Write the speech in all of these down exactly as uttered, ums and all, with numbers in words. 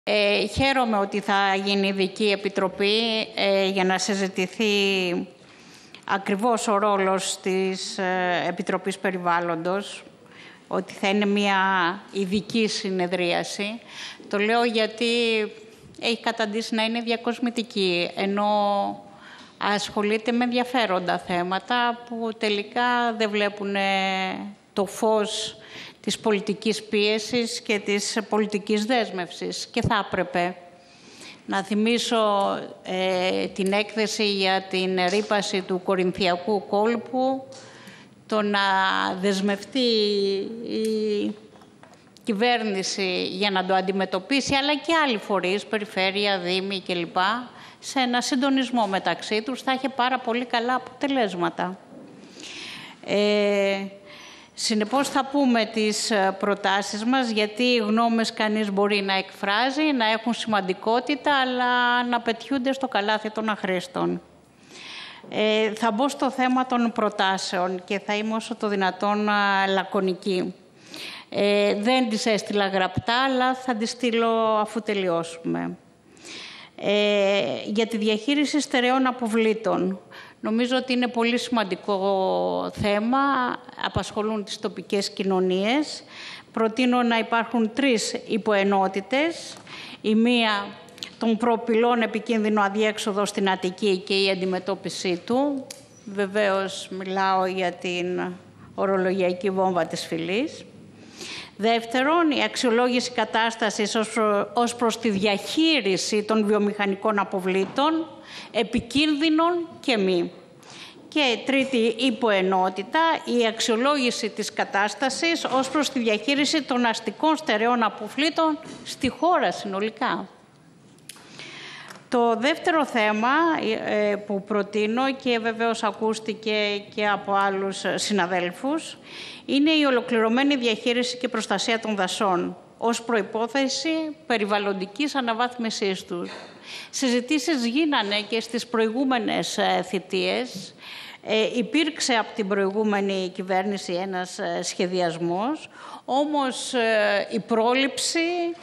Ε, χαίρομαι ότι θα γίνει ειδική επιτροπή ε, για να συζητηθεί ακριβώς ο ρόλος της ε, Επιτροπής Περιβάλλοντος, ότι θα είναι μια ειδική συνεδρίαση. Το λέω γιατί έχει καταντήσει να είναι διακοσμητική, ενώ ασχολείται με ενδιαφέροντα θέματα που τελικά δεν βλέπουν το φως της πολιτικής πίεσης και της πολιτικής δέσμευσης. Και θα έπρεπε να θυμίσω ε, την έκθεση για την ρύπαση του Κορινθιακού κόλπου, το να δεσμευτεί η κυβέρνηση για να το αντιμετωπίσει, αλλά και άλλοι φορείς, περιφέρεια, δήμοι κλπ, σε ένα συντονισμό μεταξύ τους, θα έχει πάρα πολύ καλά αποτελέσματα. Ε, συνεπώς θα πούμε τις προτάσεις μας, γιατί οι γνώμες κανείς μπορεί να εκφράζει, να έχουν σημαντικότητα, αλλά να πετιούνται στο καλάθι των αχρήστων. Ε, θα μπω στο θέμα των προτάσεων και θα είμαι όσο το δυνατόν α, λακωνική. Ε, δεν τις έστειλα γραπτά, αλλά θα τις στείλω αφού τελειώσουμε. Ε, για τη διαχείριση στερεών αποβλήτων. Νομίζω ότι είναι πολύ σημαντικό θέμα, απασχολούν τις τοπικές κοινωνίες. Προτείνω να υπάρχουν τρεις υποενότητες. Η μία, των προπυλών επικίνδυνο αδιέξοδο στην Αττική και η αντιμετώπιση του. Βεβαίως μιλάω για την ορολογιακή βόμβα της φυλής. Δεύτερον, η αξιολόγηση κατάστασης ως, προ, ως προς τη διαχείριση των βιομηχανικών αποβλήτων, επικίνδυνων και μη. Και τρίτη υποενότητα, η αξιολόγηση της κατάστασης ως προς τη διαχείριση των αστικών στερεών αποβλήτων στη χώρα συνολικά. Το δεύτερο θέμα ε, που προτείνω και βεβαίως ακούστηκε και από άλλους συναδέλφους είναι η ολοκληρωμένη διαχείριση και προστασία των δασών ως προϋπόθεση περιβαλλοντικής αναβάθμισής τους. Συζητήσεις γίνανε και στις προηγούμενες ε, θητείες. Ε, υπήρξε από την προηγούμενη κυβέρνηση ένας ε, σχεδιασμός, όμως ε, η πρόληψη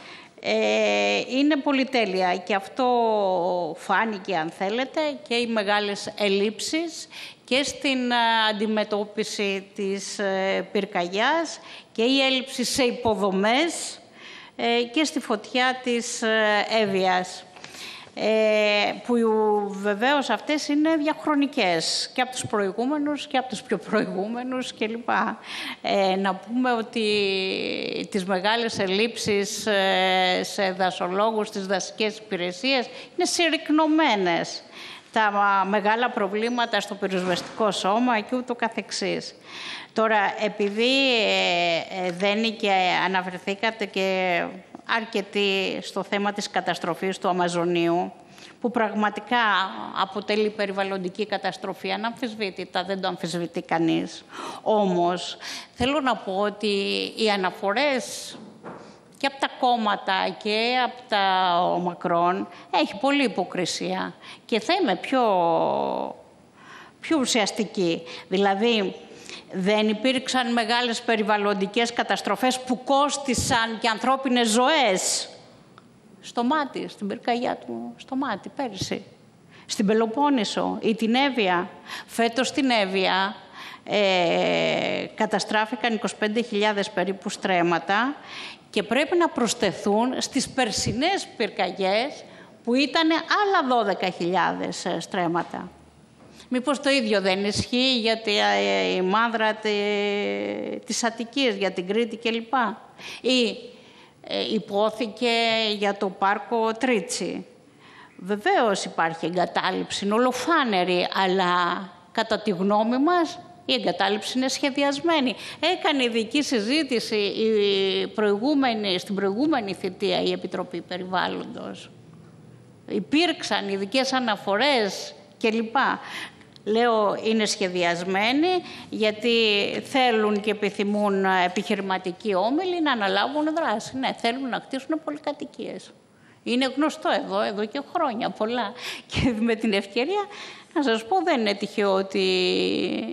Ε, είναι πολυτέλεια και αυτό φάνηκε, αν θέλετε, και οι μεγάλες ελλείψεις και στην αντιμετώπιση της πυρκαγιάς και η έλλειψη σε υποδομές ε, και στη φωτιά της Εύβοιας. Ε, που βεβαίως αυτές είναι διαχρονικές και από τους προηγούμενους και από τους πιο προηγούμενους κλπ. Ε, να πούμε ότι τις μεγάλες ελλείψεις ε, σε δασολόγους, στις δασικές υπηρεσίες είναι συρρυκνωμένες. Τα μεγάλα προβλήματα στο πυροσβεστικό σώμα και ούτω καθεξής. Τώρα, επειδή ε, ε, δεν και αναφερθήκατε και αρκετοί στο θέμα της καταστροφής του Αμαζονίου, που πραγματικά αποτελεί περιβαλλοντική καταστροφή, αναμφισβήτητα, δεν το αμφισβητεί κανείς. Όμως, θέλω να πω ότι οι αναφορές και από τα κόμματα και από τα ο Μακρόν έχει πολλή υποκρισία. Και θα είμαι πιο, πιο ουσιαστική. Δηλαδή, δεν υπήρξαν μεγάλες περιβαλλοντικές καταστροφές που κόστισαν και ανθρώπινες ζωές. Στο Μάτι, στην πυρκαγιά του, στο Μάτι, πέρυσι. Στην Πελοπόννησο ή την Εύβοια. Φέτος στην Εύβοια ε, καταστράφηκαν είκοσι πέντε χιλιάδες περίπου στρέμματα και πρέπει να προσθεθούν στις περσινές πυρκαγιές που ήταν άλλα δώδεκα χιλιάδες στρέμματα. Μήπως το ίδιο δεν ισχύει για τη η μάνδρα τη, της Αττικής, για την Κρήτη κλπ. Ή ε, υπόθηκε για το πάρκο Τρίτσι. Βεβαίως υπάρχει εγκατάλειψη, είναι ολοφάνερη, αλλά κατά τη γνώμη μας η εγκατάλειψη είναι σχεδιασμένη. Έκανε ειδική συζήτηση η προηγούμενη, στην προηγούμενη θητεία η Επιτροπή Περιβάλλοντος. Υπήρξαν ειδικές αναφορές κλπ. Λέω είναι σχεδιασμένοι γιατί θέλουν και επιθυμούν επιχειρηματικοί όμιλοι να αναλάβουν δράση. Ναι, θέλουν να χτίσουν πολυκατοικίες. Είναι γνωστό εδώ, εδώ και χρόνια πολλά. Και με την ευκαιρία να σας πω, δεν είναι τυχαίο ότι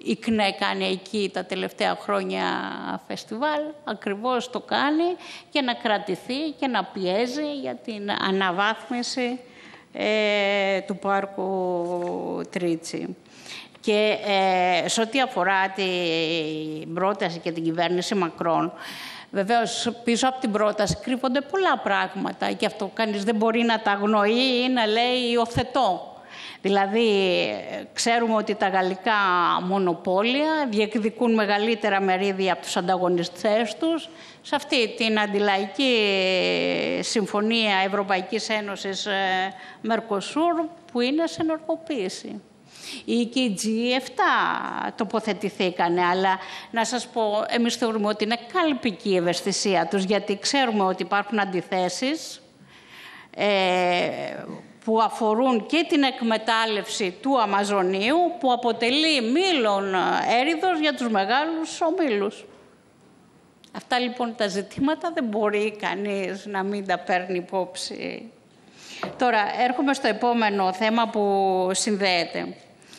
η ΚΝΕ κάνει εκεί τα τελευταία χρόνια φεστιβάλ, ακριβώς το κάνει για να κρατηθεί και να πιέζει για την αναβάθμιση ε, του πάρκου Τρίτσι. Και ε, σε ό,τι αφορά την πρόταση και την κυβέρνηση Μακρόν, βεβαίως πίσω από την πρόταση κρύβονται πολλά πράγματα και αυτό κανείς δεν μπορεί να τα αγνοεί ή να λέει υιοθετώ. Δηλαδή, ξέρουμε ότι τα γαλλικά μονοπόλια διεκδικούν μεγαλύτερα μερίδια από τους ανταγωνιστές τους σε αυτή την αντιλαϊκή συμφωνία Ευρωπαϊκής Ένωσης Μερκοσούρ που είναι σε ενεργοποίηση. Ή και οι τζι επτά τοποθετηθήκανε, αλλά να σας πω, εμείς θεωρούμε ότι είναι κάλπικη η ευαισθησία τους, γιατί ξέρουμε ότι υπάρχουν αντιθέσεις ε, που αφορούν και την εκμετάλλευση του Αμαζονίου, που αποτελεί μήλον έριδος για τους μεγάλους ομίλους. Αυτά λοιπόν τα ζητήματα δεν μπορεί κανείς να μην τα παίρνει υπόψη. Τώρα έρχομαι στο επόμενο θέμα που συνδέεται.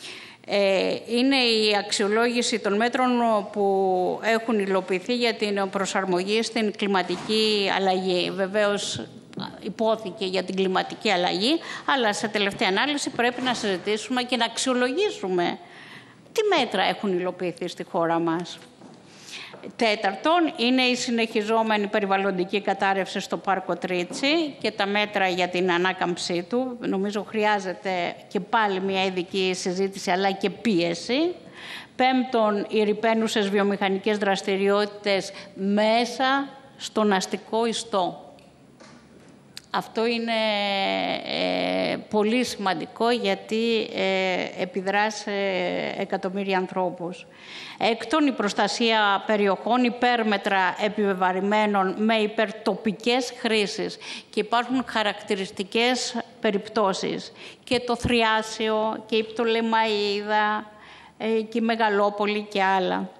Είναι η αξιολόγηση των μέτρων που έχουν υλοποιηθεί για την προσαρμογή στην κλιματική αλλαγή. Βεβαίως υπόθηκε για την κλιματική αλλαγή, αλλά σε τελευταία ανάλυση πρέπει να συζητήσουμε και να αξιολογήσουμε τι μέτρα έχουν υλοποιηθεί στη χώρα μας. Τέταρτον, είναι η συνεχιζόμενη περιβαλλοντική κατάρρευση στο πάρκο Τρίτσι και τα μέτρα για την ανάκαμψή του. Νομίζω χρειάζεται και πάλι μια ειδική συζήτηση, αλλά και πίεση. Πέμπτον, οι ρηπαίνουσες βιομηχανικές δραστηριότητες μέσα στον αστικό ιστό. Αυτό είναι ε, πολύ σημαντικό γιατί ε, επιδρά σε εκατομμύρια ανθρώπους. Έκτον, η προστασία περιοχών υπέρμετρα επιβεβαρημένων με υπερτοπικές χρήσεις. Και υπάρχουν χαρακτηριστικές περιπτώσεις. Και το Θριάσιο και η Πτολεμαΐδα ε, και η Μεγαλόπολη και άλλα.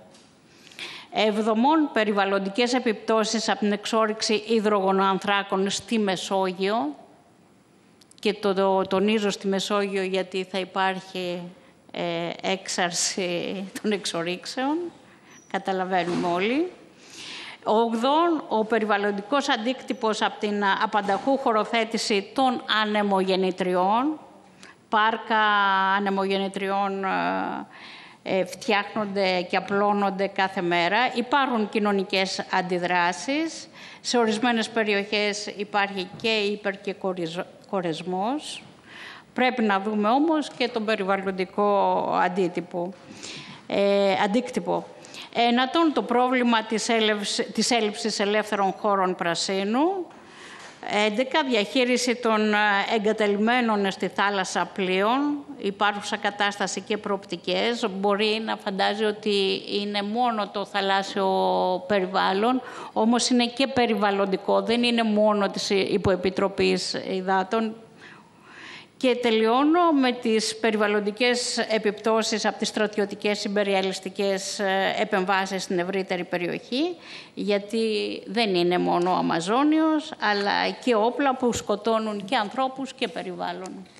Εβδομών, περιβαλλοντικές επιπτώσεις από την εξόρυξη υδρογονοανθράκων στη Μεσόγειο και το, το τονίζω στη Μεσόγειο γιατί θα υπάρχει ε, έξαρση των εξορίξεων, καταλαβαίνουμε όλοι. Ογδόν, ο περιβαλλοντικός αντίκτυπος από την απανταχού χωροθέτηση των ανεμογεννητριών, πάρκα ανεμογεννητριών ε, φτιάχνονται και απλώνονται κάθε μέρα. Υπάρχουν κοινωνικές αντιδράσεις. Σε ορισμένες περιοχές υπάρχει και υπερ- και κορεσμός. Πρέπει να δούμε όμως και τον περιβαλλοντικό αντίτυπο, ε, αντίκτυπο. Ένατον, το πρόβλημα της, έλευσης, της έλλειψης ελεύθερων χώρων πρασίνου. έντεκα. Διαχείριση των εγκαταλειμμένων στη θάλασσα πλοίων. Υπάρχουσα κατάσταση και προοπτικές. Μπορεί να φαντάζει ότι είναι μόνο το θαλάσσιο περιβάλλον, όμως είναι και περιβαλλοντικό. Δεν είναι μόνο της Υποεπιτροπής Υδάτων. Και τελειώνω με τις περιβαλλοντικές επιπτώσεις από τις στρατιωτικές ιμπεριαλιστικές επεμβάσεις στην ευρύτερη περιοχή, γιατί δεν είναι μόνο ο Αμαζόνιος, αλλά και όπλα που σκοτώνουν και ανθρώπους και περιβάλλον.